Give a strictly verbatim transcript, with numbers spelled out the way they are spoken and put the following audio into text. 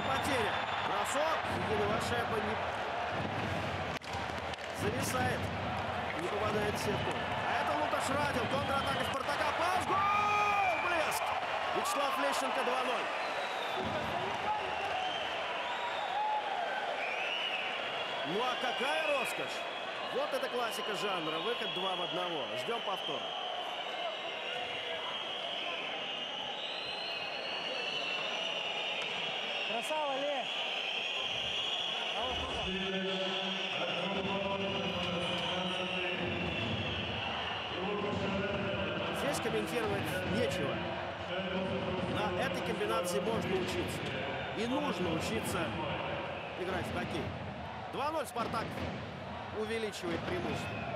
потеря. Бросок. Единого шайба не... Зависает. Не попадает в сетку. А это Лукаш Радил. Контратака Спартака. Пас. Гол! Блеск! Вячеслав Лещенко два ноль. Ну а какая роскошь! Вот это классика жанра. Выход два в одного. Ждем повтора. Красава, Ле! Здесь комментировать нечего. На этой комбинации можно учиться. И нужно учиться играть в хоккей. два ноль Спартак увеличивает преимущество.